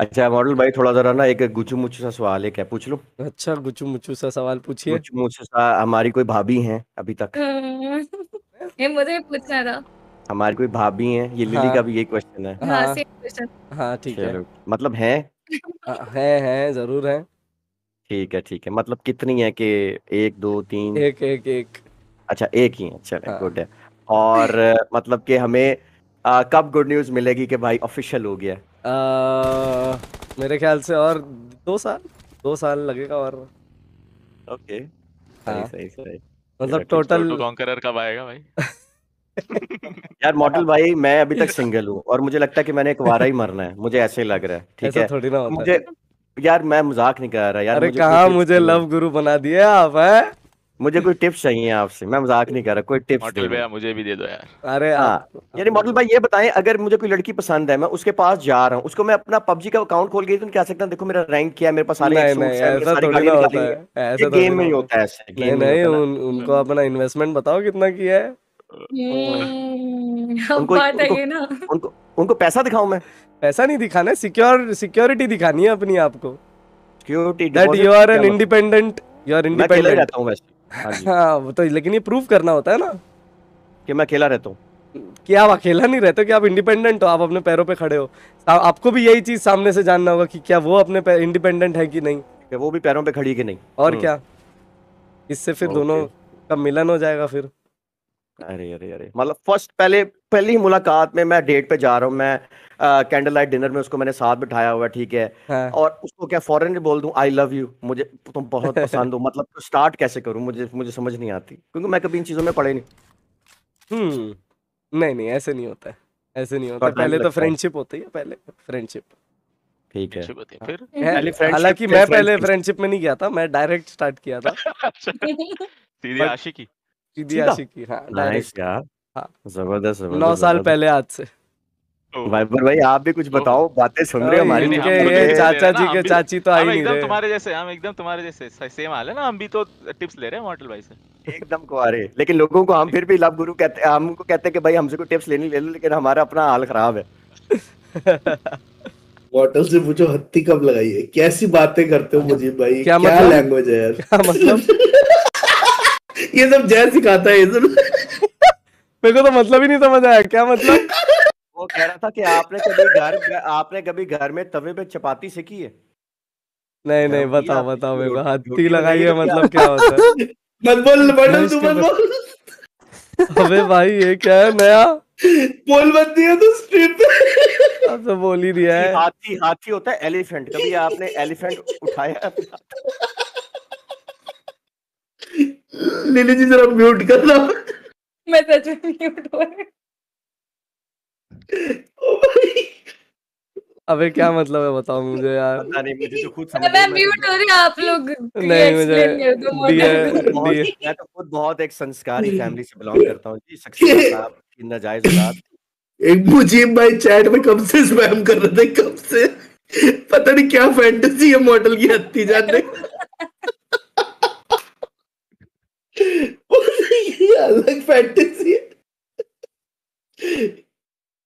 अच्छा मॉडल भाई, थोड़ा जरा ना एक गुचू मुचू सा सवाल है, क्या पूछ लूं? अच्छा, गुचू मुचू सा सवाल पूछिए। गुचू मुचू सा, हमारी कोई भाभी हैं अभी तक? ये मुझे भी पूछना था। हमारी कोई भाभी हैं, ये लिली का हाँ भी यही क्वेश्चन है। हाँ, हाँ सेम क्वेश्चन। हाँ, ठीक है। चलो मतलब है। है, जरूर है। ठीक है ठीक है, मतलब कितनी है कि एक दो तीन? एक एक एक। अच्छा एक ही है, चले हाँ। गुड है। और मतलब कि हमें कब गुड न्यूज़ मिलेगी कि भाई ऑफिशियल हो गया? मेरे ख्याल से और 2 साल, 2 साल लगेगा और। ओके, सही हाँ, सही सही। चलो मतलब ठीक है। छोटू टोटल। कॉन्करर कब आएगा भाई? यार मॉडल भाई, मैं अभी तक सिंगल हूँ और मुझे लगता है कि मैंने एक बार ही मरना है, मुझे ऐसे ही लग रहा है, ठीक ऐसा है थोड़ी ना तो होता है। मुझे, यार मैं मजाक नहीं कर रहा यार, अरे मुझे कोई कहाँ टिप्स मुझे चाहिए। लव गुरु बना दिए आप, हैं? मुझे कोई टिप्स चाहिए आपसे, मैं मजाक नहीं कर रहा, कोई टिप्स दे मॉडल दो। भैया मुझे भी दे दो यार। अरे आप। हाँ, यानी मॉडल भाई ये बताएं, अगर मुझे कोई लड़की पसंद है, मैं उसके पास जा रहा हूँ, उसको मैं अपना पबजी का अकाउंट खोल के तो नहीं कह सकता देखो मेरा रैंक क्या है, मेरे पास सारे नहीं नहीं, सूट्स हैं, मैंने ऐसा सारी थोड़ी ना गाड़ियां निकाली होता हुई है। है, ये ऐसा थोड़ी गेम ना में ही होता है। होता है, ऐसे नहीं गेम में ही नहीं, होता है ना। उनको अपना इन्वेस्टमेंट बताओ कितना किया है। अब उनको बात उनको आई है ना। उनको उनको पैसा दिखाऊं मैं? पैसा नहीं दिखाना है, सिक्योरिटी दिखानी है अपनी आपको। Security that you deposit are क्या एन मतलब? इंडिपेंडेंट। यू आर मैं अकेला ही इंडिपेंडेंट। रहता हूँ वैसे। हाँ जी, हाँ, वो तो लेकिन ये प्रूव करना होता है ना कि मैं अकेला रहता हूँ। कि आप अकेला नहीं रहते, कि आप इंडिपेंडेंट हो, आप अपने पैरों पे खड़े हो। आपको भी यही चीज सामने से जानना होगा कि क्या वो अपने इंडिपेंडेंट है कि नहीं। कि वो भी पैरों पे खड़ी है कि नहीं। और क्या, इससे फिर दोनों ओके। का मिलन हो जाएगा फिर। अरे अरे अरे, मतलब फर्स्ट पहले पहली मुलाकात में मैं डेट पे जा रहा हूँ, मैं कैंडल लाइट डिनर में उसको मैंने साथ बिठाया हुआ है, ठीक है। हाँ। और उसको क्या फौरन बोल दूं आई लव यू, मुझे तुम बहुत पसंद हो, मतलब स्टार्ट कैसे करूं, मुझे मुझे समझ नहीं आती, क्योंकि मैं कभी इन चीजों में पढ़े नहीं। नहीं नहीं, ऐसे नहीं होता है। ऐसे नहीं होता थोड़ा है, टाइम पहले तो लगता है। फ्रेंडशिप होती है, पहले फ्रेंडशिप। ठीक है। फ्रेंडशिप होती है हाँ। फिर। पहली फ्रेंडशिप हालांकि फिर मैं पहले फ्रेंडशिप। फ्रेंडशिप में नहीं गया था, मैं डायरेक्ट स्टार्ट किया था। अच्छा, सीधी बट आशिकी। सीधी सीधा। आशिकी, हाँ, नाइस डायरेक्ट। यार। हाँ। जबरदस्त जबरदस्त 9 साल जबरदस्त। पहले आज से। ओहो। वाइबर भाई आप भी कुछ ओहो। बताओ, बातें सुन रहे हो और हमारी नहीं नहीं, इनके हम भी तो मुश्किलों ये पे। टिप्स ले रहे चाचा हैं ना, जी के हम भी तो। चाची तो आ हम ही नहीं एकदम रहे। तुम्हारे जैसे, हम एकदम तुम्हारे जैसे सेम हाल है ना, हम भी तो टिप्स ले रहे हैं मॉडल भाई से। एकदम कुआरे, लेकिन लोगों को हम फिर भी लव गुरु कहते हैं, हमको कहते हैं कि भाई हमसे कोई टिप्स लेनी ले लो, लेकिन हमारा अपना हाल खराब है। बॉटल से पूछो हत्ती कब लगाई है, कैसी बातें करते हो मुझे भाई, क्या क्या मतलब? लैंग्वेज है यार। क्या मतलब? ये सब जय सिखाता है ये सब। मेरे को तो मतलब ही नहीं समझ आया, क्या मतलब? वो कह रहा था कि आपने कभी घर में तवे पे चपाती सेकी है? नहीं नहीं, गरम की है बताओ आपने बताओ कभी मेरे को, रोटी हत्ती रोटी लगाई बनाई है है कभी मतलब आप? क्या होता है? मत बोल बॉटल, भैंस तू के मत बोल। अबे भाई, ये क्या है नया? बोल मत दिया तो स्ट्रीम पे। अब तो बोल ही दिया हाथी है। हाथी हाथी होता है एलिफेंट, कभी आपने एलिफेंट उठाया है अपने हाथ? लिली जी जरा म्यूट करना। मैं सच में म्यूट हो रही ओ भाई। अबे क्या मतलब है, बताओ मुझे यार। पता नहीं, मुझे तो खुद हूँ। समझ मैं लो, मैं तो म्यूट हो रही हूँ, आप लोग ये नहीं, मुझे एक्सप्लेन कर दो दिए मॉडल को। दिए। मैं तो खुद बहुत एक संस्कारी फैमिली से बिलोंग करता हूँ जी, सक्सेना साहब की नाजायज औलाद। एक मुजीब भाई चैट में कब से स्पैम कर रहे थे, कब से। पता नहीं क्या फैंटेसी है मॉडल की हत्ती जानने को। ये अलग फैंटेसी है।